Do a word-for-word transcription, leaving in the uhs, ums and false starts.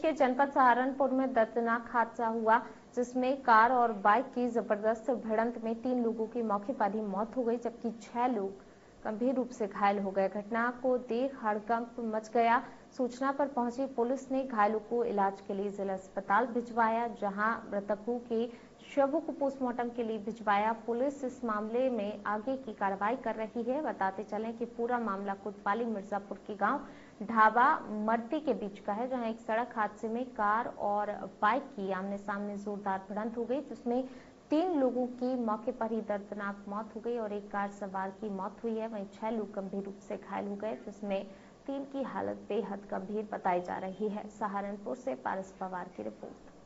के जनपद सहारनपुर में दर्दनाक हादसा हुआ, जिसमें कार और बाइक की जबरदस्त भिड़ंत में तीन लोगों की मौके पर ही मौत हो गई, जबकि छह लोग गंभीर रूप से घायल हो गए। घटना को देख हड़कंप मच गया। सूचना पर पहुंची पुलिस ने घायलों को इलाज के लिए जिला अस्पताल भिजवाया, जहां मृतकों के शवों को पोस्टमार्टम के लिए भिजवाया। पुलिस इस मामले में आगे की कार्रवाई कर रही है। बताते चलें कि पूरा मामला कोतवाली मिर्जापुर के गांव ढाबा मर्ती के बीच का है, जहां एक सड़क हादसे में कार और बाइक की आमने सामने जोरदार भिड़ंत हो गई, जिसमें तीन लोगों की मौके पर ही दर्दनाक मौत हो गई और एक कार सवार की मौत हुई है। वहीं छह लोग गंभीर रूप से घायल हो गए, जिसमें तीन की हालत बेहद गंभीर बताई जा रही है। सहारनपुर से पारस पवार की रिपोर्ट।